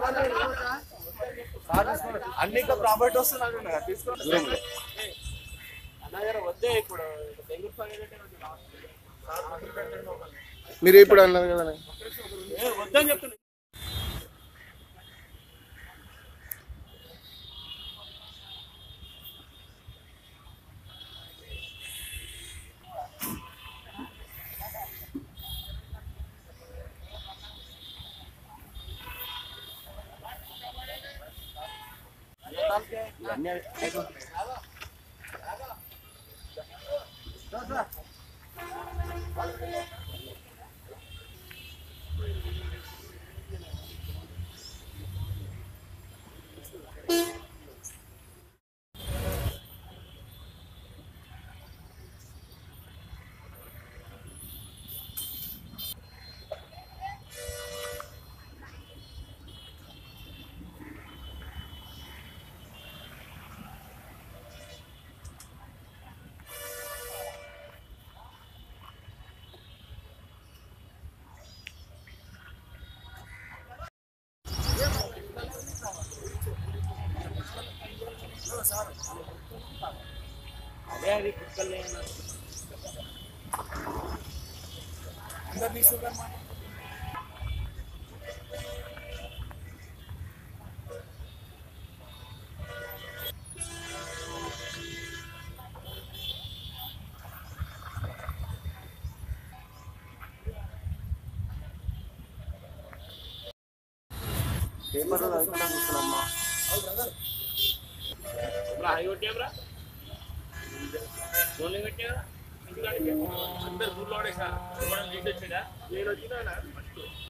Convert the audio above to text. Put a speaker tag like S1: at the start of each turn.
S1: అన్ని ఇంకా ప్రాపర్టీ వస్తున్నాడు తీసుకోండి వద్దే ఇప్పుడు
S2: మీరు ఇప్పుడు అన్నారు కదా
S1: వద్దని చెప్తున్నా. అదే అది కుక్కలే అందరు తీసుకురమ్మా.
S2: పేపర్లో చదువుకున్నా కూర్చున్నామ్మా.
S1: కొట్టాబ్రా ఫోన్లు పెట్టా అందరు ఊళ్ళో నేను వచ్చినా ఫస్ట్